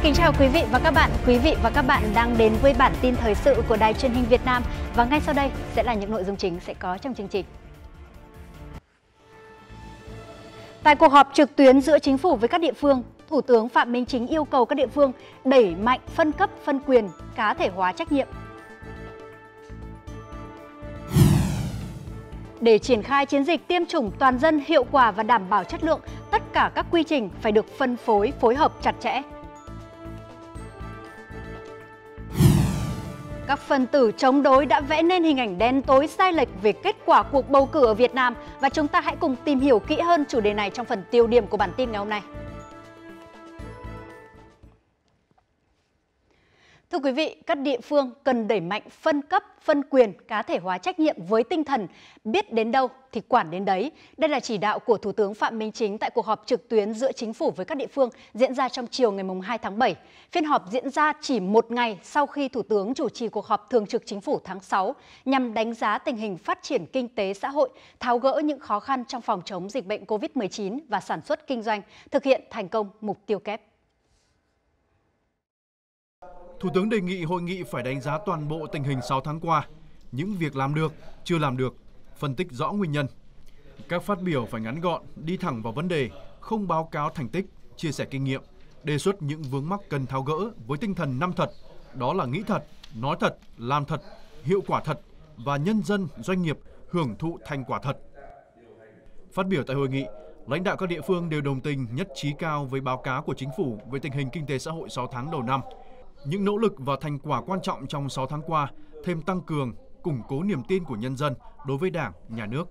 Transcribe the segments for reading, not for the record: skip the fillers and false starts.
kính chào quý vị và các bạn. Quý vị và các bạn đang đến với bản tin thời sự của Đài Truyền hình Việt Nam và ngay sau đây sẽ là những nội dung chính sẽ có trong chương trình. Tại cuộc họp trực tuyến giữa Chính phủ với các địa phương, Thủ tướng Phạm Minh Chính yêu cầu các địa phương đẩy mạnh phân cấp, phân quyền, cá thể hóa trách nhiệm. Để triển khai chiến dịch tiêm chủng toàn dân hiệu quả và đảm bảo chất lượng, tất cả các quy trình phải được phân phối, phối hợp chặt chẽ. Các phần tử chống đối đã vẽ nên hình ảnh đen tối sai lệch về kết quả cuộc bầu cử ở Việt Nam và chúng ta hãy cùng tìm hiểu kỹ hơn chủ đề này trong phần tiêu điểm của bản tin ngày hôm nay. Thưa quý vị, các địa phương cần đẩy mạnh phân cấp, phân quyền, cá thể hóa trách nhiệm với tinh thần biết đến đâu thì quản đến đấy. Đây là chỉ đạo của Thủ tướng Phạm Minh Chính tại cuộc họp trực tuyến giữa Chính phủ với các địa phương diễn ra trong chiều ngày 2 tháng 7. Phiên họp diễn ra chỉ một ngày sau khi Thủ tướng chủ trì cuộc họp thường trực Chính phủ tháng 6 nhằm đánh giá tình hình phát triển kinh tế xã hội, tháo gỡ những khó khăn trong phòng chống dịch bệnh COVID-19 và sản xuất kinh doanh, thực hiện thành công mục tiêu kép. Thủ tướng đề nghị hội nghị phải đánh giá toàn bộ tình hình 6 tháng qua, những việc làm được, chưa làm được, phân tích rõ nguyên nhân. Các phát biểu phải ngắn gọn, đi thẳng vào vấn đề, không báo cáo thành tích, chia sẻ kinh nghiệm, đề xuất những vướng mắc cần tháo gỡ với tinh thần 5 thật, đó là nghĩ thật, nói thật, làm thật, hiệu quả thật và nhân dân, doanh nghiệp hưởng thụ thành quả thật. Phát biểu tại hội nghị, lãnh đạo các địa phương đều đồng tình nhất trí cao với báo cáo của Chính phủ về tình hình kinh tế xã hội 6 tháng đầu năm. Những nỗ lực và thành quả quan trọng trong 6 tháng qua thêm tăng cường, củng cố niềm tin của nhân dân đối với Đảng, Nhà nước.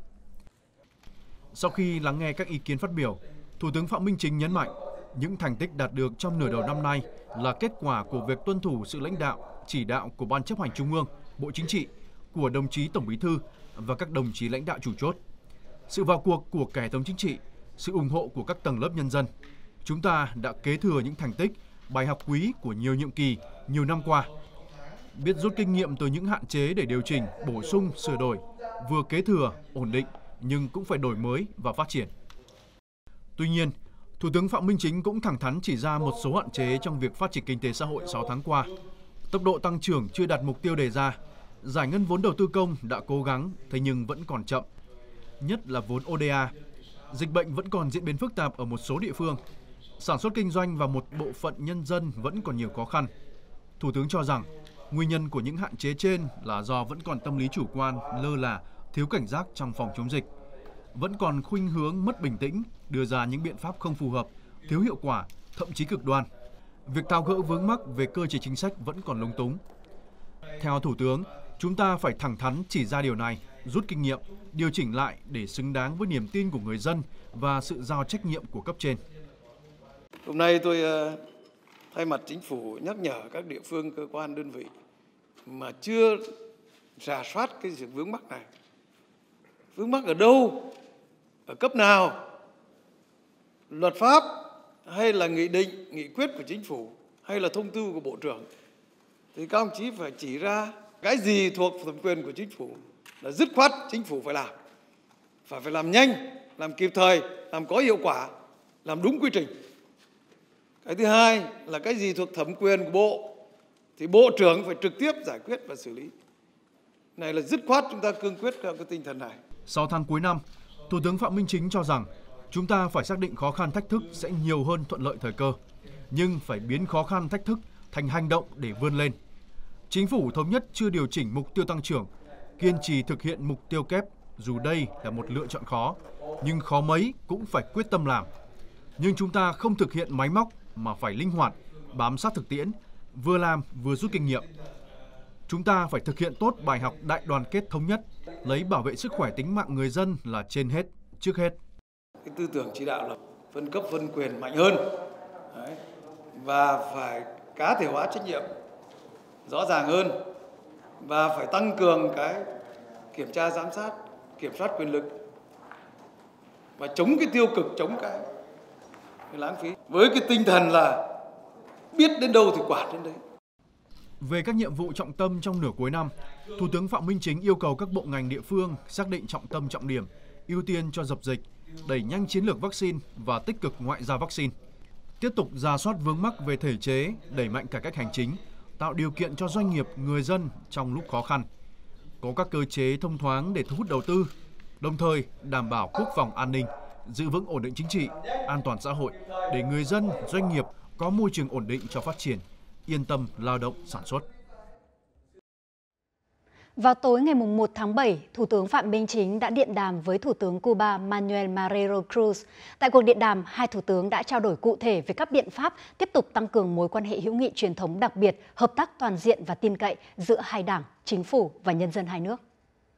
Sau khi lắng nghe các ý kiến phát biểu, Thủ tướng Phạm Minh Chính nhấn mạnh những thành tích đạt được trong nửa đầu năm nay là kết quả của việc tuân thủ sự lãnh đạo, chỉ đạo của Ban Chấp hành Trung ương, Bộ Chính trị, của đồng chí Tổng Bí thư và các đồng chí lãnh đạo chủ chốt. Sự vào cuộc của cả hệ thống chính trị, sự ủng hộ của các tầng lớp nhân dân. Chúng ta đã kế thừa những thành tích, bài học quý của nhiều nhiệm kỳ, nhiều năm qua. Biết rút kinh nghiệm từ những hạn chế để điều chỉnh, bổ sung, sửa đổi, vừa kế thừa, ổn định nhưng cũng phải đổi mới và phát triển. Tuy nhiên, Thủ tướng Phạm Minh Chính cũng thẳng thắn chỉ ra một số hạn chế trong việc phát triển kinh tế xã hội 6 tháng qua. Tốc độ tăng trưởng chưa đạt mục tiêu đề ra, giải ngân vốn đầu tư công đã cố gắng, thế nhưng vẫn còn chậm. Nhất là vốn ODA, dịch bệnh vẫn còn diễn biến phức tạp ở một số địa phương. Sản xuất kinh doanh và một bộ phận nhân dân vẫn còn nhiều khó khăn. Thủ tướng cho rằng, nguyên nhân của những hạn chế trên là do vẫn còn tâm lý chủ quan, lơ là, thiếu cảnh giác trong phòng chống dịch. Vẫn còn khuynh hướng mất bình tĩnh, đưa ra những biện pháp không phù hợp, thiếu hiệu quả, thậm chí cực đoan. Việc tháo gỡ vướng mắc về cơ chế chính sách vẫn còn lúng túng. Theo Thủ tướng, chúng ta phải thẳng thắn chỉ ra điều này, rút kinh nghiệm, điều chỉnh lại để xứng đáng với niềm tin của người dân và sự giao trách nhiệm của cấp trên. Hôm nay tôi thay mặt Chính phủ nhắc nhở các địa phương, cơ quan, đơn vị mà chưa rà soát cái sự vướng mắc này. Vướng mắc ở đâu? Ở cấp nào? Luật pháp hay là nghị định, nghị quyết của Chính phủ hay là thông tư của Bộ trưởng? Thì các ông chí phải chỉ ra cái gì thuộc thẩm quyền của Chính phủ là dứt khoát Chính phủ phải làm. Phải làm nhanh, làm kịp thời, làm có hiệu quả, làm đúng quy trình. Cái thứ hai là cái gì thuộc thẩm quyền của Bộ thì Bộ trưởng phải trực tiếp giải quyết và xử lý. Này là dứt khoát chúng ta cương quyết theo cái tinh thần này. 6 tháng cuối năm, Thủ tướng Phạm Minh Chính cho rằng chúng ta phải xác định khó khăn thách thức sẽ nhiều hơn thuận lợi thời cơ, nhưng phải biến khó khăn thách thức thành hành động để vươn lên. Chính phủ thống nhất chưa điều chỉnh mục tiêu tăng trưởng, kiên trì thực hiện mục tiêu kép dù đây là một lựa chọn khó, nhưng khó mấy cũng phải quyết tâm làm. Nhưng chúng ta không thực hiện máy móc mà phải linh hoạt, bám sát thực tiễn, vừa làm vừa rút kinh nghiệm. Chúng ta phải thực hiện tốt bài học đại đoàn kết thống nhất, lấy bảo vệ sức khỏe tính mạng người dân là trên hết, trước hết. Cái tư tưởng chỉ đạo là phân cấp phân quyền mạnh hơn. Đấy. Và phải cá thể hóa trách nhiệm rõ ràng hơn và phải tăng cường cái kiểm tra giám sát, kiểm soát quyền lực và chống cái tiêu cực, chống cái lãng phí với cái tinh thần là biết đến đâu thì quản đến đấy. Về các nhiệm vụ trọng tâm trong nửa cuối năm, Thủ tướng Phạm Minh Chính yêu cầu các bộ ngành địa phương xác định trọng tâm trọng điểm, ưu tiên cho dập dịch, đẩy nhanh chiến lược vaccine và tích cực ngoại giao vaccine. Tiếp tục rà soát vướng mắc về thể chế, đẩy mạnh cải cách hành chính, tạo điều kiện cho doanh nghiệp, người dân trong lúc khó khăn. Có các cơ chế thông thoáng để thu hút đầu tư, đồng thời đảm bảo quốc phòng an ninh, giữ vững ổn định chính trị, an toàn xã hội để người dân, doanh nghiệp có môi trường ổn định cho phát triển, yên tâm lao động sản xuất. Vào tối ngày 1 tháng 7, Thủ tướng Phạm Minh Chính đã điện đàm với Thủ tướng Cuba Manuel Marrero Cruz. Tại cuộc điện đàm, hai thủ tướng đã trao đổi cụ thể về các biện pháp tiếp tục tăng cường mối quan hệ hữu nghị truyền thống đặc biệt, hợp tác toàn diện và tin cậy giữa hai đảng, chính phủ và nhân dân hai nước.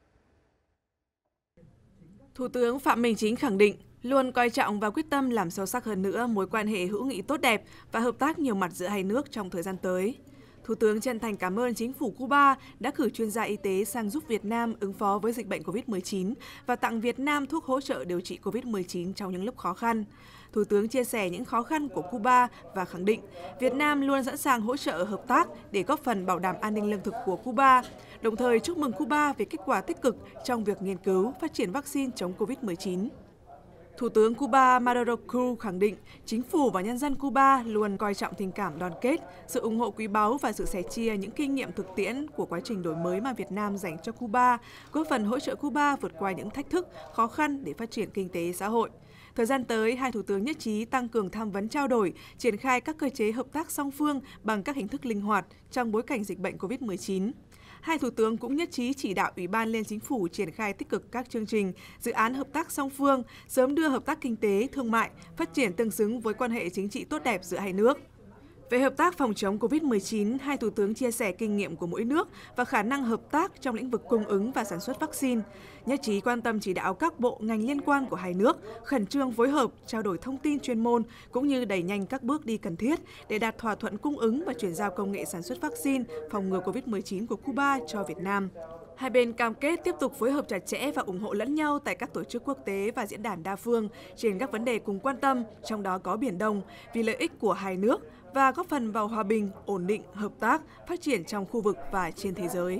Thủ tướng Phạm Minh Chính khẳng định luôn coi trọng và quyết tâm làm sâu sắc hơn nữa mối quan hệ hữu nghị tốt đẹp và hợp tác nhiều mặt giữa hai nước trong thời gian tới. Thủ tướng chân thành cảm ơn chính phủ Cuba đã cử chuyên gia y tế sang giúp Việt Nam ứng phó với dịch bệnh COVID-19 và tặng Việt Nam thuốc hỗ trợ điều trị COVID-19 trong những lúc khó khăn. Thủ tướng chia sẻ những khó khăn của Cuba và khẳng định Việt Nam luôn sẵn sàng hỗ trợ hợp tác để góp phần bảo đảm an ninh lương thực của Cuba, đồng thời chúc mừng Cuba về kết quả tích cực trong việc nghiên cứu, phát triển vaccine chống COVID-19. Thủ tướng Cuba Manuel Cruz khẳng định chính phủ và nhân dân Cuba luôn coi trọng tình cảm đoàn kết, sự ủng hộ quý báu và sự sẻ chia những kinh nghiệm thực tiễn của quá trình đổi mới mà Việt Nam dành cho Cuba, góp phần hỗ trợ Cuba vượt qua những thách thức, khó khăn để phát triển kinh tế xã hội. Thời gian tới, hai thủ tướng nhất trí tăng cường tham vấn trao đổi, triển khai các cơ chế hợp tác song phương bằng các hình thức linh hoạt trong bối cảnh dịch bệnh COVID-19. Hai thủ tướng cũng nhất trí chỉ đạo Ủy ban Liên Chính phủ triển khai tích cực các chương trình, dự án hợp tác song phương, sớm đưa hợp tác kinh tế, thương mại, phát triển tương xứng với quan hệ chính trị tốt đẹp giữa hai nước. Về hợp tác phòng chống COVID-19, hai thủ tướng chia sẻ kinh nghiệm của mỗi nước và khả năng hợp tác trong lĩnh vực cung ứng và sản xuất vaccine. Nhất trí quan tâm chỉ đạo các bộ ngành liên quan của hai nước khẩn trương phối hợp, trao đổi thông tin chuyên môn cũng như đẩy nhanh các bước đi cần thiết để đạt thỏa thuận cung ứng và chuyển giao công nghệ sản xuất vaccine phòng ngừa COVID-19 của Cuba cho Việt Nam. Hai bên cam kết tiếp tục phối hợp chặt chẽ và ủng hộ lẫn nhau tại các tổ chức quốc tế và diễn đàn đa phương trên các vấn đề cùng quan tâm, trong đó có Biển Đông, vì lợi ích của hai nước và góp phần vào hòa bình, ổn định, hợp tác, phát triển trong khu vực và trên thế giới.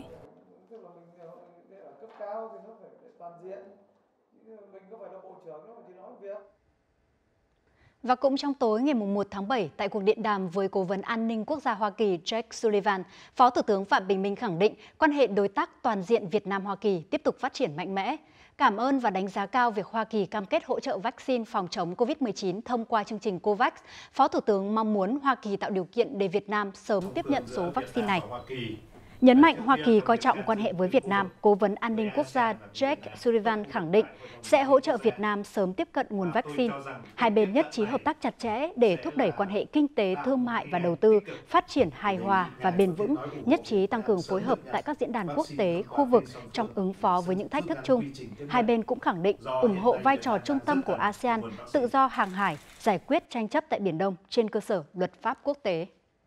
Và cũng trong tối ngày 1 tháng 7, tại cuộc điện đàm với Cố vấn An ninh Quốc gia Hoa Kỳ Jake Sullivan, Phó Thủ tướng Phạm Bình Minh khẳng định quan hệ đối tác toàn diện Việt Nam-Hoa Kỳ tiếp tục phát triển mạnh mẽ. Cảm ơn và đánh giá cao việc Hoa Kỳ cam kết hỗ trợ vaccine phòng chống COVID-19 thông qua chương trình COVAX. Phó Thủ tướng mong muốn Hoa Kỳ tạo điều kiện để Việt Nam sớm tiếp nhận số vaccine này. Nhấn mạnh Hoa Kỳ coi trọng quan hệ với Việt Nam, Cố vấn An ninh Quốc gia Jake Sullivan khẳng định sẽ hỗ trợ Việt Nam sớm tiếp cận nguồn vaccine. Hai bên nhất trí hợp tác chặt chẽ để thúc đẩy quan hệ kinh tế, thương mại và đầu tư phát triển hài hòa và bền vững, nhất trí tăng cường phối hợp tại các diễn đàn quốc tế, khu vực trong ứng phó với những thách thức chung. Hai bên cũng khẳng định ủng hộ vai trò trung tâm của ASEAN, tự do hàng hải, giải quyết tranh chấp tại Biển Đông trên cơ sở luật pháp quốc tế.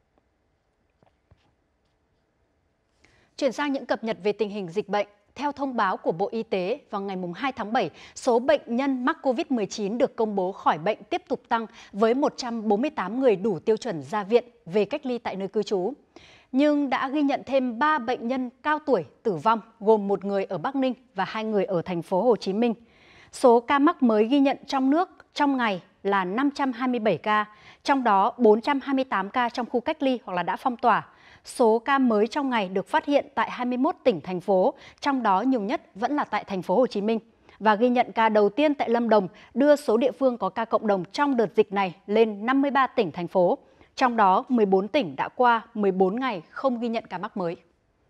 Chuyển sang những cập nhật về tình hình dịch bệnh. Theo thông báo của Bộ Y tế, vào ngày 2 tháng 7, số bệnh nhân mắc COVID-19 được công bố khỏi bệnh tiếp tục tăng với 148 người đủ tiêu chuẩn ra viện về cách ly tại nơi cư trú. Nhưng đã ghi nhận thêm 3 bệnh nhân cao tuổi tử vong, gồm 1 người ở Bắc Ninh và 2 người ở thành phố Hồ Chí Minh. Số ca mắc mới ghi nhận trong nước trong ngày là 527 ca, trong đó 428 ca trong khu cách ly hoặc là đã phong tỏa. Số ca mới trong ngày được phát hiện tại 21 tỉnh, thành phố, trong đó nhiều nhất vẫn là tại thành phố Hồ Chí Minh. Và ghi nhận ca đầu tiên tại Lâm Đồng, đưa số địa phương có ca cộng đồng trong đợt dịch này lên 53 tỉnh, thành phố. Trong đó, 14 tỉnh đã qua 14 ngày không ghi nhận ca mắc mới.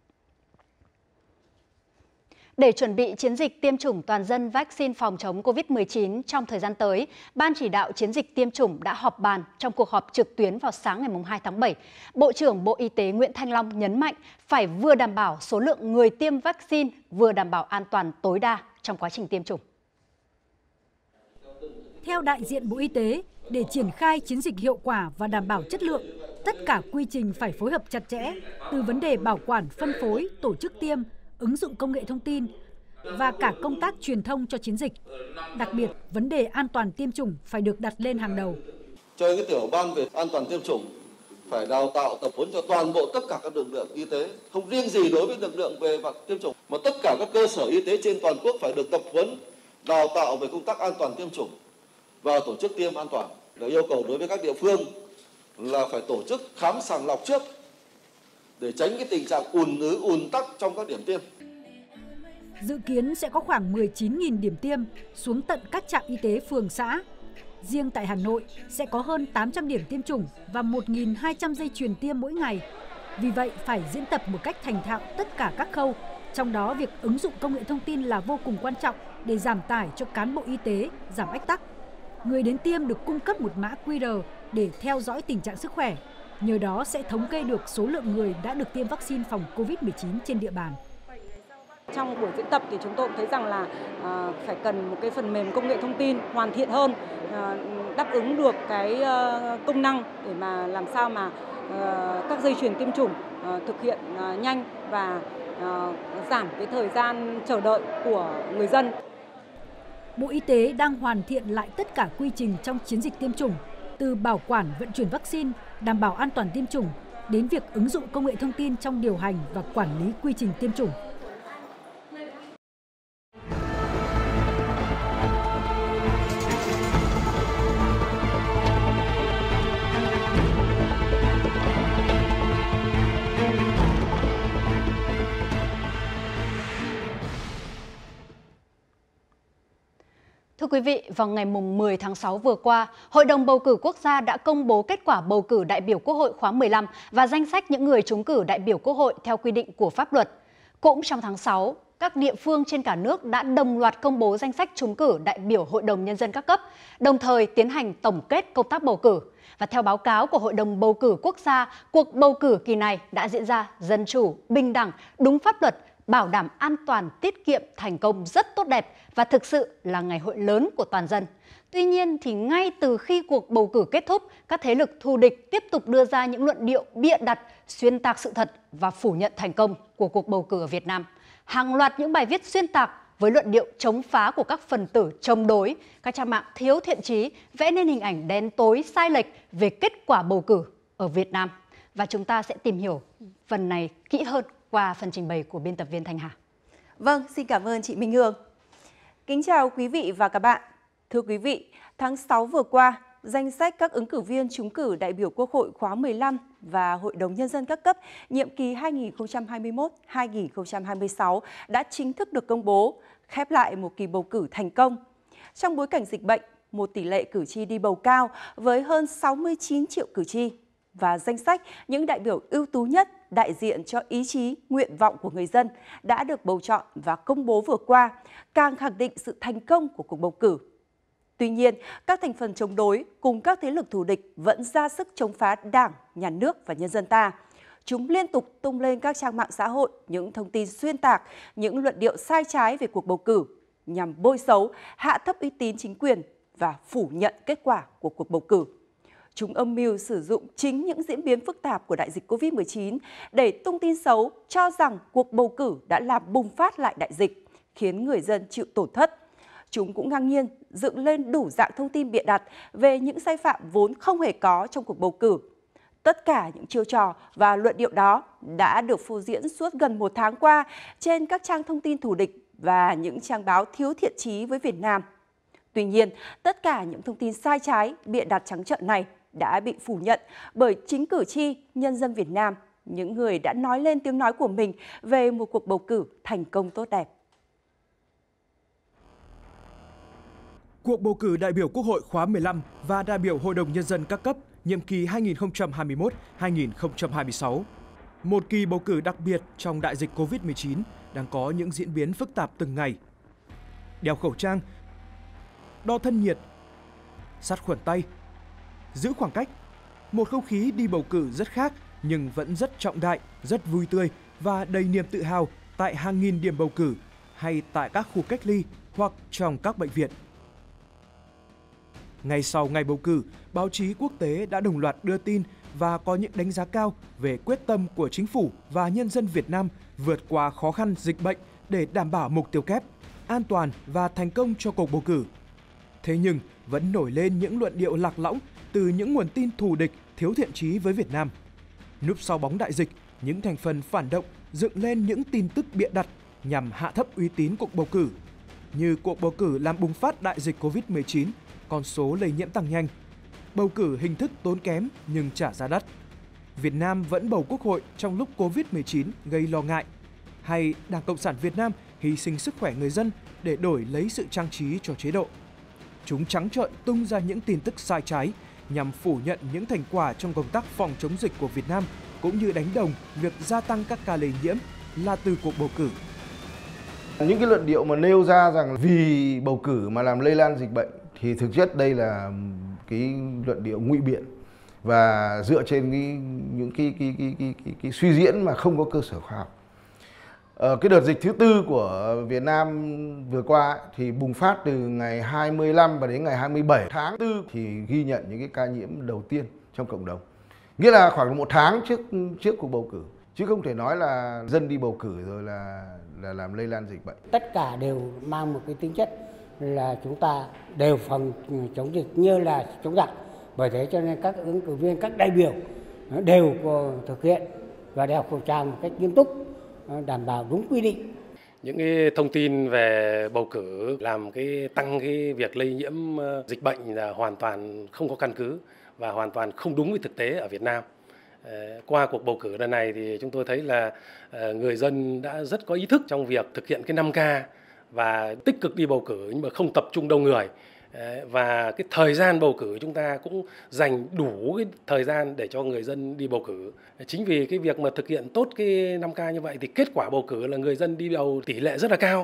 Để chuẩn bị chiến dịch tiêm chủng toàn dân vaccine phòng chống COVID-19 trong thời gian tới, Ban chỉ đạo chiến dịch tiêm chủng đã họp bàn trong cuộc họp trực tuyến vào sáng ngày 2 tháng 7. Bộ trưởng Bộ Y tế Nguyễn Thanh Long nhấn mạnh phải vừa đảm bảo số lượng người tiêm vaccine, vừa đảm bảo an toàn tối đa trong quá trình tiêm chủng. Theo đại diện Bộ Y tế, để triển khai chiến dịch hiệu quả và đảm bảo chất lượng, tất cả quy trình phải phối hợp chặt chẽ, từ vấn đề bảo quản, phân phối, tổ chức tiêm, ứng dụng công nghệ thông tin và cả công tác truyền thông cho chiến dịch. Đặc biệt, vấn đề an toàn tiêm chủng phải được đặt lên hàng đầu. Cho cái tiểu ban về an toàn tiêm chủng phải đào tạo tập huấn cho toàn bộ tất cả các lực lượng y tế, không riêng gì đối với lực lượng về mặt tiêm chủng, mà tất cả các cơ sở y tế trên toàn quốc phải được tập huấn, đào tạo về công tác an toàn tiêm chủng và tổ chức tiêm an toàn. là yêu cầu đối với các địa phương là phải tổ chức khám sàng lọc trước để tránh cái tình trạng ùn tắc trong các điểm tiêm. Dự kiến sẽ có khoảng 19.000 điểm tiêm xuống tận các trạm y tế phường xã. Riêng tại Hà Nội sẽ có hơn 800 điểm tiêm chủng và 1.200 dây chuyền tiêm mỗi ngày. Vì vậy, phải diễn tập một cách thành thạo tất cả các khâu, trong đó việc ứng dụng công nghệ thông tin là vô cùng quan trọng để giảm tải cho cán bộ y tế, giảm ách tắc. Người đến tiêm được cung cấp một mã QR để theo dõi tình trạng sức khỏe. Nhờ đó sẽ thống kê được số lượng người đã được tiêm vaccine phòng COVID-19 trên địa bàn. Trong buổi diễn tập thì chúng tôi cũng thấy rằng là phải cần một cái phần mềm công nghệ thông tin hoàn thiện hơn, đáp ứng được cái công năng để mà làm sao mà các dây chuyền tiêm chủng thực hiện nhanh và giảm cái thời gian chờ đợi của người dân. Bộ Y tế đang hoàn thiện lại tất cả quy trình trong chiến dịch tiêm chủng, từ bảo quản vận chuyển vaccine, đảm bảo an toàn tiêm chủng, đến việc ứng dụng công nghệ thông tin trong điều hành và quản lý quy trình tiêm chủng. Thưa quý vị, vào ngày 10 tháng 6 vừa qua, Hội đồng Bầu cử Quốc gia đã công bố kết quả bầu cử đại biểu Quốc hội khóa 15 và danh sách những người trúng cử đại biểu Quốc hội theo quy định của pháp luật. Cũng trong tháng 6, các địa phương trên cả nước đã đồng loạt công bố danh sách trúng cử đại biểu Hội đồng Nhân dân các cấp, đồng thời tiến hành tổng kết công tác bầu cử. Và theo báo cáo của Hội đồng Bầu cử Quốc gia, cuộc bầu cử kỳ này đã diễn ra dân chủ, bình đẳng, đúng pháp luật, bảo đảm an toàn, tiết kiệm, thành công rất tốt đẹp và thực sự là ngày hội lớn của toàn dân. Tuy nhiên thì ngay từ khi cuộc bầu cử kết thúc, các thế lực thù địch tiếp tục đưa ra những luận điệu bịa đặt, xuyên tạc sự thật và phủ nhận thành công của cuộc bầu cử ở Việt Nam. Hàng loạt những bài viết xuyên tạc với luận điệu chống phá của các phần tử chống đối, các trang mạng thiếu thiện chí vẽ nên hình ảnh đen tối sai lệch về kết quả bầu cử ở Việt Nam. Và chúng ta sẽ tìm hiểu phần này kỹ hơn qua phần trình bày của biên tập viên Thanh Hà. Vâng, xin cảm ơn chị Minh Hương. Kính chào quý vị và các bạn. Thưa quý vị, tháng 6 vừa qua, danh sách các ứng cử viên trúng cử đại biểu Quốc hội khóa 15 và Hội đồng Nhân dân các cấp nhiệm kỳ 2021-2026 đã chính thức được công bố, khép lại một kỳ bầu cử thành công. Trong bối cảnh dịch bệnh, một tỷ lệ cử tri đi bầu cao với hơn 69 triệu cử tri và danh sách những đại biểu ưu tú nhất đại diện cho ý chí, nguyện vọng của người dân đã được bầu chọn và công bố vừa qua, càng khẳng định sự thành công của cuộc bầu cử. Tuy nhiên, các thành phần chống đối cùng các thế lực thù địch vẫn ra sức chống phá Đảng, Nhà nước và nhân dân ta. Chúng liên tục tung lên các trang mạng xã hội những thông tin xuyên tạc, những luận điệu sai trái về cuộc bầu cử, nhằm bôi xấu, hạ thấp uy tín chính quyền và phủ nhận kết quả của cuộc bầu cử. Chúng âm mưu sử dụng chính những diễn biến phức tạp của đại dịch COVID-19 để tung tin xấu cho rằng cuộc bầu cử đã làm bùng phát lại đại dịch, khiến người dân chịu tổn thất. Chúng cũng ngang nhiên dựng lên đủ dạng thông tin bịa đặt về những sai phạm vốn không hề có trong cuộc bầu cử. Tất cả những chiêu trò và luận điệu đó đã được phô diễn suốt gần một tháng qua trên các trang thông tin thù địch và những trang báo thiếu thiện chí với Việt Nam. Tuy nhiên, tất cả những thông tin sai trái, bịa đặt trắng trợn này đã bị phủ nhận bởi chính cử tri, nhân dân Việt Nam, những người đã nói lên tiếng nói của mình về một cuộc bầu cử thành công tốt đẹp. Cuộc bầu cử đại biểu Quốc hội khóa 15 và đại biểu Hội đồng Nhân dân các cấp nhiệm kỳ 2021-2026. Một kỳ bầu cử đặc biệt trong đại dịch COVID-19 đang có những diễn biến phức tạp từng ngày. Đeo khẩu trang, đo thân nhiệt, sát khuẩn tay, giữ khoảng cách. Một không khí đi bầu cử rất khác nhưng vẫn rất trọng đại, rất vui tươi và đầy niềm tự hào tại hàng nghìn điểm bầu cử hay tại các khu cách ly hoặc trong các bệnh viện. Ngay sau ngày bầu cử, báo chí quốc tế đã đồng loạt đưa tin và có những đánh giá cao về quyết tâm của chính phủ và nhân dân Việt Nam vượt qua khó khăn dịch bệnh để đảm bảo mục tiêu kép, an toàn và thành công cho cuộc bầu cử. Thế nhưng, vẫn nổi lên những luận điệu lạc lõng từ những nguồn tin thù địch, thiếu thiện chí với Việt Nam. Núp sau bóng đại dịch, những thành phần phản động dựng lên những tin tức bịa đặt nhằm hạ thấp uy tín cuộc bầu cử, như cuộc bầu cử làm bùng phát đại dịch COVID-19, con số lây nhiễm tăng nhanh, bầu cử hình thức tốn kém nhưng trả giá đắt. Việt Nam vẫn bầu Quốc hội trong lúc Covid-19 gây lo ngại. Hay Đảng Cộng sản Việt Nam hy sinh sức khỏe người dân để đổi lấy sự trang trí cho chế độ. Chúng trắng trợn tung ra những tin tức sai trái nhằm phủ nhận những thành quả trong công tác phòng chống dịch của Việt Nam, cũng như đánh đồng việc gia tăng các ca lây nhiễm là từ cuộc bầu cử. Những cái luận điệu mà nêu ra rằng vì bầu cử mà làm lây lan dịch bệnh thì thực chất đây là cái luận điệu ngụy biện và dựa trên những cái suy diễn mà không có cơ sở khoa học. Cái đợt dịch thứ tư của Việt Nam vừa qua thì bùng phát từ ngày 25 và đến ngày 27 tháng 4 thì ghi nhận những cái ca nhiễm đầu tiên trong cộng đồng. Nghĩa là khoảng 1 tháng trước cuộc bầu cử, chứ không thể nói là dân đi bầu cử rồi là làm lây lan dịch bệnh. Tất cả đều mang một cái tính chất là chúng ta đều phòng chống dịch như là chống giặc. Bởi thế cho nên các ứng cử viên, các đại biểu đều thực hiện và đeo khẩu trang một cách nghiêm túc, đảm bảo đúng quy định. Những cái thông tin về bầu cử làm tăng cái việc lây nhiễm dịch bệnh là hoàn toàn không có căn cứ và hoàn toàn không đúng với thực tế ở Việt Nam. Qua cuộc bầu cử lần này thì chúng tôi thấy là người dân đã rất có ý thức trong việc thực hiện cái 5K và tích cực đi bầu cử nhưng mà không tập trung đông người. Và cái thời gian bầu cử chúng ta cũng dành đủ cái thời gian để cho người dân đi bầu cử. Chính vì cái việc mà thực hiện tốt cái 5K như vậy thì kết quả bầu cử là người dân đi bầu tỷ lệ rất là cao.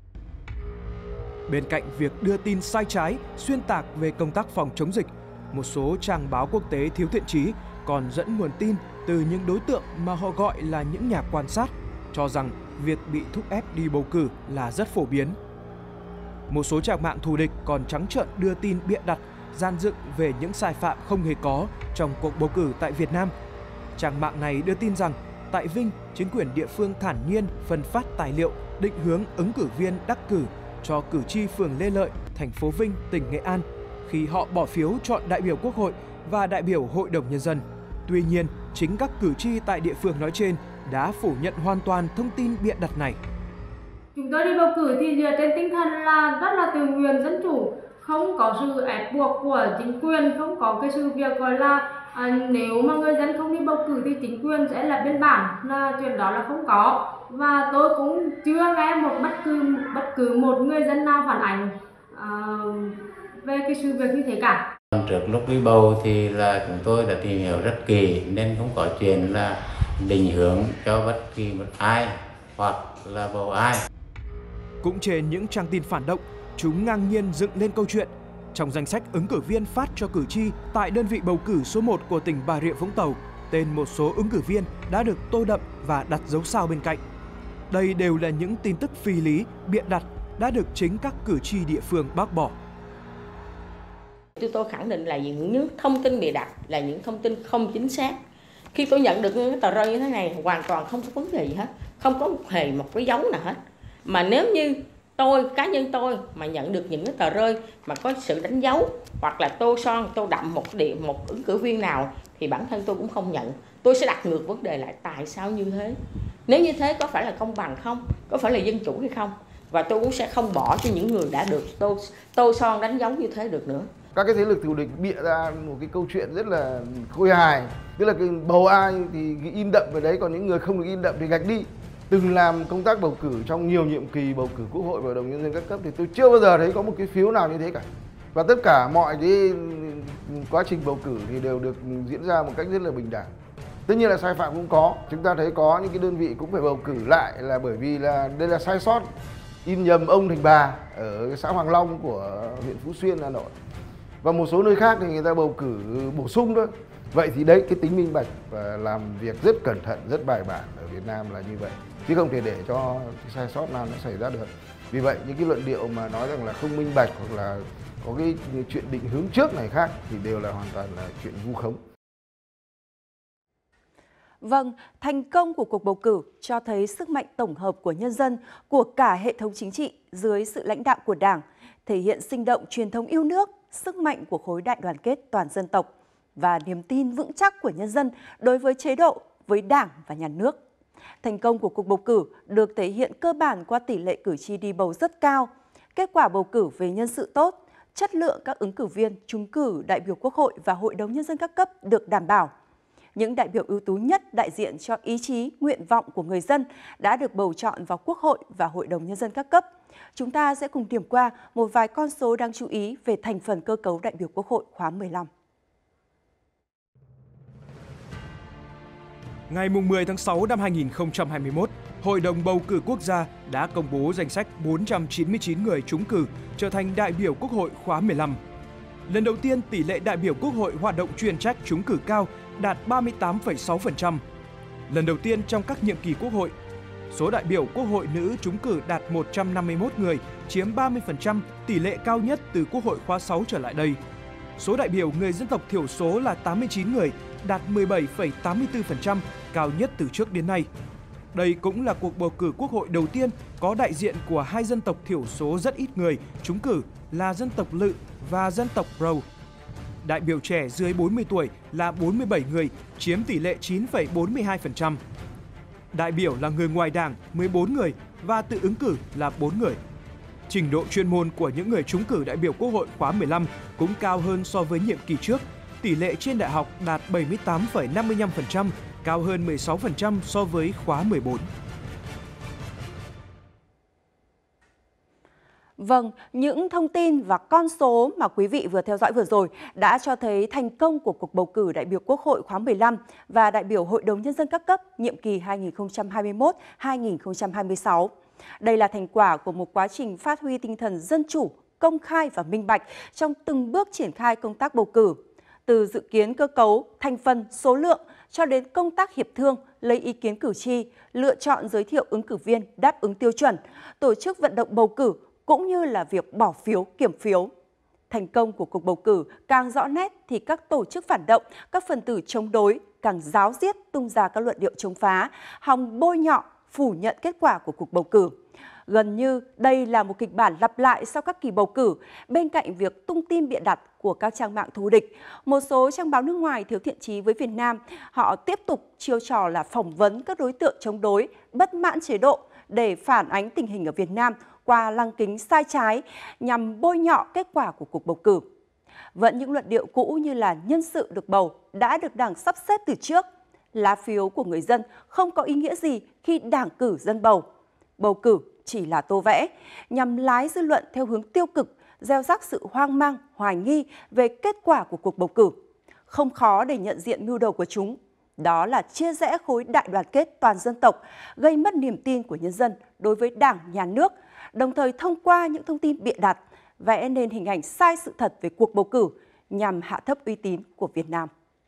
Bên cạnh việc đưa tin sai trái, xuyên tạc về công tác phòng chống dịch, một số trang báo quốc tế thiếu thiện chí còn dẫn nguồn tin từ những đối tượng mà họ gọi là những nhà quan sát, cho rằng việc bị thúc ép đi bầu cử là rất phổ biến. Một số trang mạng thù địch còn trắng trợn đưa tin bịa đặt, gian dựng về những sai phạm không hề có trong cuộc bầu cử tại Việt Nam. Trang mạng này đưa tin rằng tại Vinh, chính quyền địa phương thản nhiên phân phát tài liệu định hướng ứng cử viên đắc cử cho cử tri phường Lê Lợi, thành phố Vinh, tỉnh Nghệ An khi họ bỏ phiếu chọn đại biểu Quốc hội và đại biểu Hội đồng Nhân dân. Tuy nhiên, chính các cử tri tại địa phương nói trên đã phủ nhận hoàn toàn thông tin bịa đặt này. Chúng tôi đi bầu cử thì dựa trên tinh thần là rất là tự nguyện, dân chủ, không có sự ép buộc của chính quyền, không có cái sự việc gọi là nếu mà người dân không đi bầu cử thì chính quyền sẽ là biên bản, là chuyện đó là không có. Và tôi cũng chưa nghe bất cứ một người dân nào phản ánh về cái sự việc như thế cả. Trước lúc đi bầu thì là chúng tôi đã tìm hiểu rất kỹ nên không có chuyện là định hướng cho bất kỳ một ai hoặc là bầu ai. Cũng trên những trang tin phản động, chúng ngang nhiên dựng lên câu chuyện. Trong danh sách ứng cử viên phát cho cử tri tại đơn vị bầu cử số 1 của tỉnh Bà Rịa Vũng Tàu, tên một số ứng cử viên đã được tô đậm và đặt dấu sao bên cạnh. Đây đều là những tin tức phi lý, bịa đặt đã được chính các cử tri địa phương bác bỏ. Tôi khẳng định là những thông tin bịa đặt là những thông tin không chính xác. Khi tôi nhận được những tờ rơi như thế này hoàn toàn không có vấn đề gì hết, không có một cái dấu nào hết. Mà nếu như cá nhân tôi mà nhận được những cái tờ rơi mà có sự đánh dấu hoặc là tô son, tô đậm một ứng cử viên nào thì bản thân tôi cũng không nhận. Tôi sẽ đặt ngược vấn đề lại tại sao như thế. Nếu như thế có phải là công bằng không? Có phải là dân chủ hay không? Và tôi cũng sẽ không bỏ cho những người đã được tô son đánh dấu như thế được nữa. Các cái thế lực thù địch bịa ra một cái câu chuyện rất là khôi hài, tức là cái bầu ai thì in đậm vào đấy, còn những người không được in đậm thì gạch đi. Từng làm công tác bầu cử trong nhiều nhiệm kỳ bầu cử Quốc hội và Hội đồng Nhân dân các cấp thì tôi chưa bao giờ thấy có một cái phiếu nào như thế cả. Và tất cả mọi cái quá trình bầu cử thì đều được diễn ra một cách rất là bình đẳng. Tất nhiên là sai phạm cũng có, chúng ta thấy có những cái đơn vị cũng phải bầu cử lại là bởi vì là đây là sai sót, in nhầm ông thành bà ở xã Hoàng Long của huyện Phú Xuyên, Hà Nội. Và một số nơi khác thì người ta bầu cử bổ sung thôi. Vậy thì đấy, cái tính minh bạch và làm việc rất cẩn thận, rất bài bản ở Việt Nam là như vậy. Chứ không thể để cho cái sai sót nào nó xảy ra được. Vì vậy những cái luận điệu mà nói rằng là không minh bạch hoặc là có cái chuyện định hướng trước này khác thì đều là hoàn toàn là chuyện vu khống. Vâng, thành công của cuộc bầu cử cho thấy sức mạnh tổng hợp của nhân dân, của cả hệ thống chính trị dưới sự lãnh đạo của Đảng, thể hiện sinh động truyền thống yêu nước, sức mạnh của khối đại đoàn kết toàn dân tộc và niềm tin vững chắc của nhân dân đối với chế độ, với Đảng và Nhà nước. Thành công của cuộc bầu cử được thể hiện cơ bản qua tỷ lệ cử tri đi bầu rất cao, kết quả bầu cử về nhân sự tốt, chất lượng các ứng cử viên trúng cử đại biểu Quốc hội và Hội đồng Nhân dân các cấp được đảm bảo. Những đại biểu ưu tú nhất đại diện cho ý chí, nguyện vọng của người dân đã được bầu chọn vào Quốc hội và Hội đồng Nhân dân các cấp. Chúng ta sẽ cùng điểm qua một vài con số đáng chú ý về thành phần cơ cấu đại biểu Quốc hội khóa 15. Ngày 10 tháng 6 năm 2021, Hội đồng Bầu cử Quốc gia đã công bố danh sách 499 người trúng cử trở thành đại biểu Quốc hội khóa 15. Lần đầu tiên, tỷ lệ đại biểu Quốc hội hoạt động chuyên trách trúng cử cao đạt 38,6%. Lần đầu tiên trong các nhiệm kỳ Quốc hội, số đại biểu Quốc hội nữ trúng cử đạt 151 người, chiếm 30%, tỷ lệ cao nhất từ Quốc hội khóa 6 trở lại đây. Số đại biểu người dân tộc thiểu số là 89 người, đạt 17,84%, cao nhất từ trước đến nay. Đây cũng là cuộc bầu cử Quốc hội đầu tiên có đại diện của hai dân tộc thiểu số rất ít người trúng cử là dân tộc Lự và dân tộc Râu. Đại biểu trẻ dưới 40 tuổi là 47 người, chiếm tỷ lệ 9,42%. Đại biểu là người ngoài Đảng 14 người và tự ứng cử là 4 người. Trình độ chuyên môn của những người trúng cử đại biểu Quốc hội khóa 15 cũng cao hơn so với nhiệm kỳ trước. Tỷ lệ trên đại học đạt 78,55%, cao hơn 16% so với khóa 14. Vâng, những thông tin và con số mà quý vị vừa theo dõi vừa rồi đã cho thấy thành công của cuộc bầu cử đại biểu Quốc hội khóa 15 và đại biểu Hội đồng Nhân dân các cấp nhiệm kỳ 2021-2026. Đây là thành quả của một quá trình phát huy tinh thần dân chủ, công khai và minh bạch trong từng bước triển khai công tác bầu cử. Từ dự kiến cơ cấu, thành phần, số lượng cho đến công tác hiệp thương, lấy ý kiến cử tri, lựa chọn giới thiệu ứng cử viên đáp ứng tiêu chuẩn, tổ chức vận động bầu cử cũng như là việc bỏ phiếu, kiểm phiếu. Thành công của cuộc bầu cử càng rõ nét thì các tổ chức phản động, các phần tử chống đối càng ráo riết tung ra các luận điệu chống phá, hòng bôi nhọ, phủ nhận kết quả của cuộc bầu cử. Gần như đây là một kịch bản lặp lại sau các kỳ bầu cử, bên cạnh việc tung tin bịa đặt của các trang mạng thù địch. Một số trang báo nước ngoài thiếu thiện chí với Việt Nam, họ tiếp tục chiêu trò là phỏng vấn các đối tượng chống đối, bất mãn chế độ để phản ánh tình hình ở Việt Nam qua lăng kính sai trái nhằm bôi nhọ kết quả của cuộc bầu cử. Vẫn những luận điệu cũ như là nhân sự được bầu đã được Đảng sắp xếp từ trước. Lá phiếu của người dân không có ý nghĩa gì khi Đảng cử dân bầu. Bầu cử chỉ là tô vẽ, nhằm lái dư luận theo hướng tiêu cực, gieo rắc sự hoang mang, hoài nghi về kết quả của cuộc bầu cử. Không khó để nhận diện mưu đồ của chúng. Đó là chia rẽ khối đại đoàn kết toàn dân tộc, gây mất niềm tin của nhân dân đối với Đảng, Nhà nước, đồng thời thông qua những thông tin bịa đặt, vẽ nên hình ảnh sai sự thật về cuộc bầu cử nhằm hạ thấp uy tín của Việt Nam.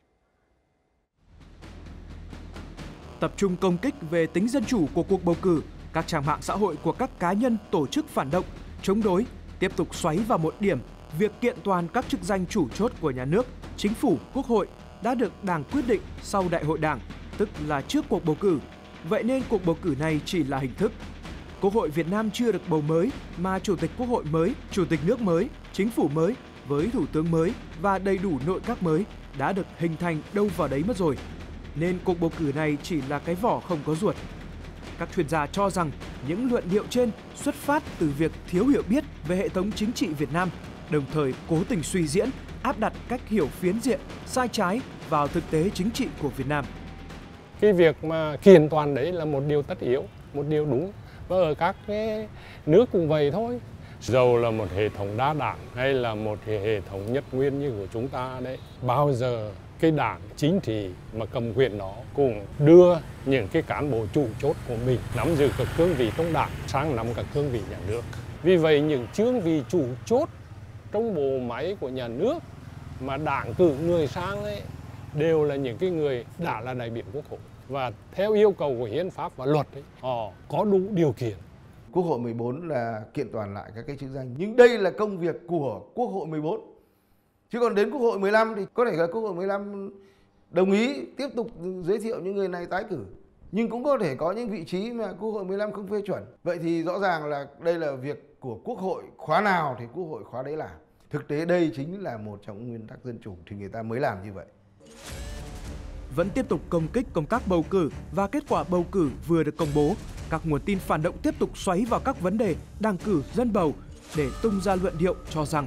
Tập trung công kích về tính dân chủ của cuộc bầu cử, các trang mạng xã hội của các cá nhân, tổ chức phản động, chống đối tiếp tục xoáy vào một điểm, việc kiện toàn các chức danh chủ chốt của nhà nước, chính phủ, quốc hội đã được Đảng quyết định sau Đại hội Đảng, tức là trước cuộc bầu cử. Vậy nên cuộc bầu cử này chỉ là hình thức. Quốc hội Việt Nam chưa được bầu mới mà Chủ tịch Quốc hội mới, Chủ tịch nước mới, chính phủ mới với Thủ tướng mới và đầy đủ nội các mới đã được hình thành đâu vào đấy mất rồi. Nên cuộc bầu cử này chỉ là cái vỏ không có ruột. Các chuyên gia cho rằng những luận điệu trên xuất phát từ việc thiếu hiểu biết về hệ thống chính trị Việt Nam, đồng thời cố tình suy diễn, áp đặt cách hiểu phiến diện, sai trái vào thực tế chính trị của Việt Nam. Cái việc mà kiện toàn đấy là một điều tất yếu, một điều đúng. Và ở các cái nước cũng vậy thôi. Dầu là một hệ thống đa đảng hay là một hệ thống nhất nguyên như của chúng ta đấy, bao giờ cái đảng chính trị mà cầm quyền đó cũng đưa những cái cán bộ chủ chốt của mình nắm giữ các cương vị trong đảng sang nắm các cương vị nhà nước. Vì vậy những cương vị chủ chốt trong bộ máy của nhà nước mà đảng cử người sang ấy đều là những cái người đã là đại biểu Quốc hội và theo yêu cầu của hiến pháp và luật ấy, họ có đủ điều kiện. Quốc hội 14 là kiện toàn lại các cái chức danh, nhưng đây là công việc của Quốc hội 14. Chứ còn đến Quốc hội 15 thì có thể là Quốc hội 15 đồng ý tiếp tục giới thiệu những người này tái cử. Nhưng cũng có thể có những vị trí mà Quốc hội 15 không phê chuẩn. Vậy thì rõ ràng là đây là việc của Quốc hội khóa nào thì Quốc hội khóa đấy làm. Thực tế đây chính là một trong những nguyên tắc dân chủ thì người ta mới làm như vậy. Vẫn tiếp tục công kích công tác bầu cử và kết quả bầu cử vừa được công bố, các nguồn tin phản động tiếp tục xoáy vào các vấn đề đảng cử dân bầu để tung ra luận điệu cho rằng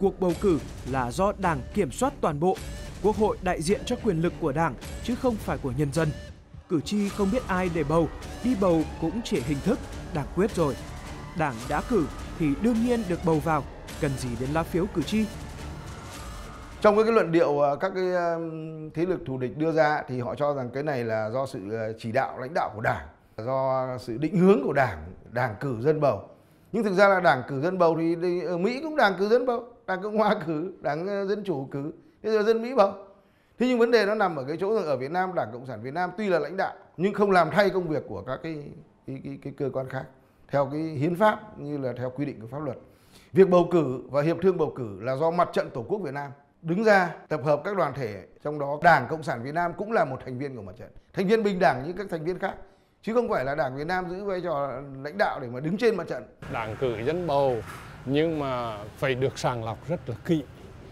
cuộc bầu cử là do Đảng kiểm soát toàn bộ, Quốc hội đại diện cho quyền lực của Đảng chứ không phải của nhân dân. Cử tri không biết ai để bầu, đi bầu cũng chỉ hình thức, Đảng quyết rồi. Đảng đã cử thì đương nhiên được bầu vào, cần gì đến lá phiếu cử tri. Trong cái luận điệu các cái thế lực thù địch đưa ra thì họ cho rằng cái này là do sự chỉ đạo lãnh đạo của Đảng, do sự định hướng của Đảng cử dân bầu. Nhưng thực ra là Đảng cử dân bầu thì ở Mỹ cũng Đảng cử dân bầu, Đảng Cộng hòa cử, Đảng Dân Chủ cử, bây giờ dân Mỹ bầu. Thế nhưng vấn đề nó nằm ở cái chỗ rằng ở Việt Nam, Đảng Cộng sản Việt Nam tuy là lãnh đạo nhưng không làm thay công việc của các cái cơ quan khác theo cái hiến pháp như là theo quy định của pháp luật. Việc bầu cử và hiệp thương bầu cử là do Mặt trận Tổ quốc Việt Nam đứng ra tập hợp các đoàn thể, trong đó Đảng Cộng sản Việt Nam cũng là một thành viên của mặt trận, thành viên bình đẳng như các thành viên khác, chứ không phải là Đảng Việt Nam giữ vai trò lãnh đạo để mà đứng trên mặt trận. Đảng cử dân bầu nhưng mà phải được sàng lọc rất là kỹ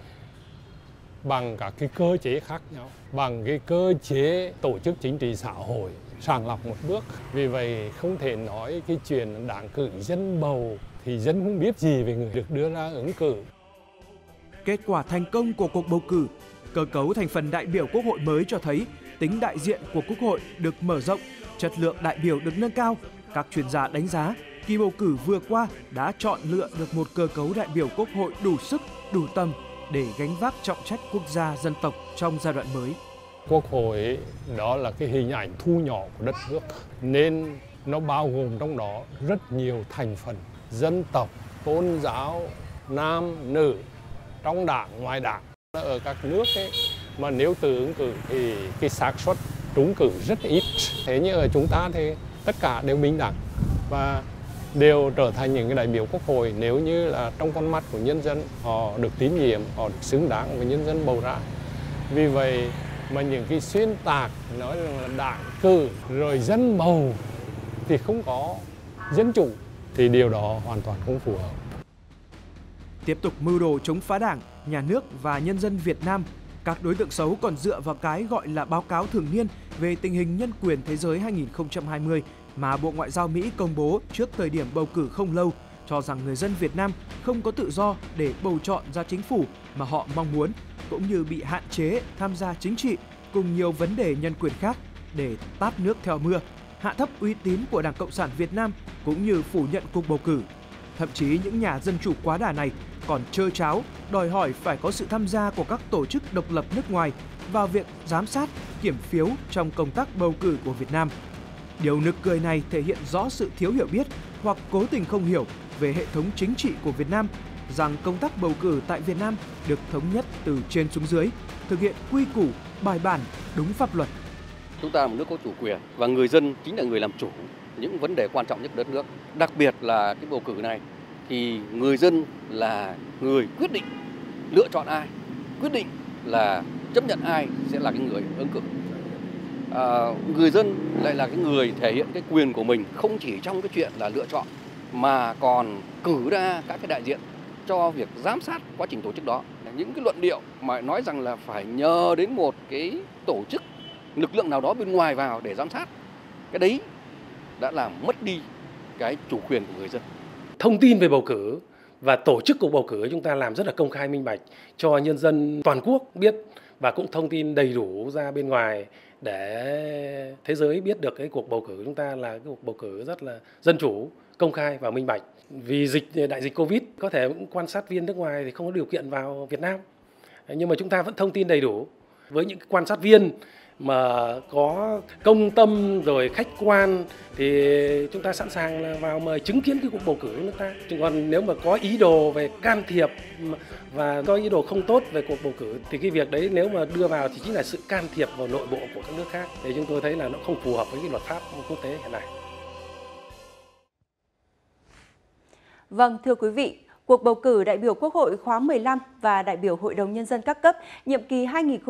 bằng các cái cơ chế khác nhau, bằng cái cơ chế tổ chức chính trị xã hội, sàng lọc một bước. Vì vậy không thể nói cái chuyện đảng cử dân bầu thì dân không biết gì về người được đưa ra ứng cử. Kết quả thành công của cuộc bầu cử, cơ cấu thành phần đại biểu Quốc hội mới cho thấy tính đại diện của Quốc hội được mở rộng, chất lượng đại biểu được nâng cao. Các chuyên gia đánh giá, kỳ bầu cử vừa qua đã chọn lựa được một cơ cấu đại biểu Quốc hội đủ sức, đủ tầm để gánh vác trọng trách quốc gia dân tộc trong giai đoạn mới. Quốc hội đó là cái hình ảnh thu nhỏ của đất nước, nên nó bao gồm trong đó rất nhiều thành phần, dân tộc, tôn giáo, nam, nữ, trong đảng, ngoài đảng. Ở các nước ấy, mà nếu tự ứng cử thì cái xác suất trúng cử rất ít. Thế nhưng ở chúng ta thì tất cả đều bình đẳng và đều trở thành những cái đại biểu Quốc hội nếu như là trong con mắt của nhân dân họ được tín nhiệm, họ được xứng đáng với nhân dân bầu ra. Vì vậy mà những cái xuyên tạc nói là đảng cử rồi dân bầu thì không có dân chủ thì điều đó hoàn toàn không phù hợp. Tiếp tục mưu đồ chống phá Đảng, Nhà nước và nhân dân Việt Nam, các đối tượng xấu còn dựa vào cái gọi là báo cáo thường niên về tình hình nhân quyền thế giới 2020 mà Bộ Ngoại giao Mỹ công bố trước thời điểm bầu cử không lâu, cho rằng người dân Việt Nam không có tự do để bầu chọn ra chính phủ mà họ mong muốn, cũng như bị hạn chế tham gia chính trị cùng nhiều vấn đề nhân quyền khác để tát nước theo mưa, hạ thấp uy tín của Đảng Cộng sản Việt Nam cũng như phủ nhận cuộc bầu cử. Thậm chí những nhà dân chủ quá đà này còn trơ tráo đòi hỏi phải có sự tham gia của các tổ chức độc lập nước ngoài vào việc giám sát, kiểm phiếu trong công tác bầu cử của Việt Nam. Điều nực cười này thể hiện rõ sự thiếu hiểu biết hoặc cố tình không hiểu về hệ thống chính trị của Việt Nam, rằng công tác bầu cử tại Việt Nam được thống nhất từ trên xuống dưới, thực hiện quy củ, bài bản, đúng pháp luật. Chúng ta là một nước có chủ quyền và người dân chính là người làm chủ những vấn đề quan trọng nhất của đất nước. Đặc biệt là cái bầu cử này thì người dân là người quyết định lựa chọn ai, quyết định là chấp nhận ai sẽ là cái người ứng cử. Người dân lại là cái người thể hiện cái quyền của mình không chỉ trong cái chuyện là lựa chọn mà còn cử ra các cái đại diện cho việc giám sát quá trình tổ chức đó. Những cái luận điệu mà nói rằng là phải nhờ đến một cái tổ chức lực lượng nào đó bên ngoài vào để giám sát, cái đấy đã làm mất đi cái chủ quyền của người dân. Thông tin về bầu cử và tổ chức cuộc bầu cử chúng ta làm rất là công khai minh bạch cho nhân dân toàn quốc biết và cũng thông tin đầy đủ ra bên ngoài để thế giới biết được cái cuộc bầu cử của chúng ta là cái cuộc bầu cử rất là dân chủ, công khai và minh bạch. Vì đại dịch Covid có thể quan sát viên nước ngoài thì không có điều kiện vào Việt Nam, nhưng mà chúng ta vẫn thông tin đầy đủ với những quan sát viên mà có công tâm rồi khách quan thì chúng ta sẵn sàng là vào mời chứng kiến cái cuộc bầu cử của nước ta. Chứ còn nếu mà có ý đồ về can thiệp và có ý đồ không tốt về cuộc bầu cử thì cái việc đấy nếu mà đưa vào thì chính là sự can thiệp vào nội bộ của các nước khác. Thì chúng tôi thấy là nó không phù hợp với cái luật pháp quốc tế hiện nay. Vâng, thưa quý vị, cuộc bầu cử đại biểu Quốc hội khóa 15 và đại biểu Hội đồng Nhân dân các cấp nhiệm kỳ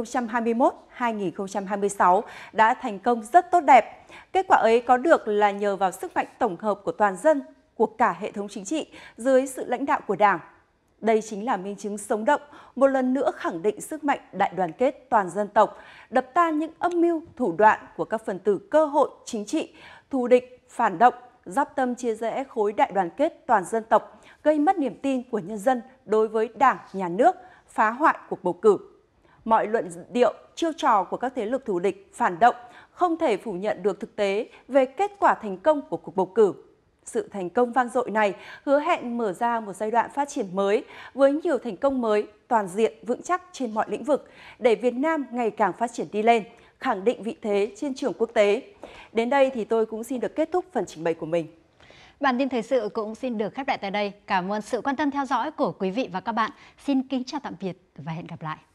2021-2026 đã thành công rất tốt đẹp. Kết quả ấy có được là nhờ vào sức mạnh tổng hợp của toàn dân, của cả hệ thống chính trị dưới sự lãnh đạo của Đảng. Đây chính là minh chứng sống động, một lần nữa khẳng định sức mạnh đại đoàn kết toàn dân tộc, đập tan những âm mưu, thủ đoạn của các phần tử cơ hội chính trị, thù địch, phản động góp tâm chia rẽ khối đại đoàn kết toàn dân tộc, gây mất niềm tin của nhân dân đối với Đảng, Nhà nước, phá hoại cuộc bầu cử. Mọi luận điệu, chiêu trò của các thế lực thù địch, phản động không thể phủ nhận được thực tế về kết quả thành công của cuộc bầu cử. Sự thành công vang dội này hứa hẹn mở ra một giai đoạn phát triển mới với nhiều thành công mới, toàn diện, vững chắc trên mọi lĩnh vực để Việt Nam ngày càng phát triển đi lên, khẳng định vị thế trên trường quốc tế. Đến đây thì tôi cũng xin được kết thúc phần trình bày của mình. Bản tin thời sự cũng xin được khép lại tại đây. Cảm ơn sự quan tâm theo dõi của quý vị và các bạn. Xin kính chào tạm biệt và hẹn gặp lại.